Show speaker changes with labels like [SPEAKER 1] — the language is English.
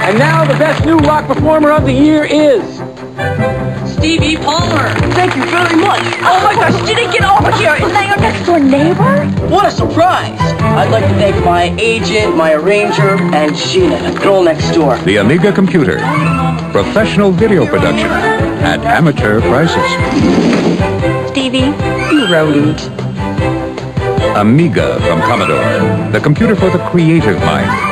[SPEAKER 1] And now the best new rock performer of the year is...
[SPEAKER 2] Stevie Palmer.
[SPEAKER 3] Thank you very much.
[SPEAKER 2] Oh my gosh, did he get over here? Isn't that your next door neighbor?
[SPEAKER 3] What a surprise. I'd like to thank my agent, my arranger, and Sheena, the girl next door.
[SPEAKER 4] The Amiga computer. Professional video production at amateur prices.
[SPEAKER 2] Stevie, you rodent.
[SPEAKER 4] Amiga from Commodore. The computer for the creative mind.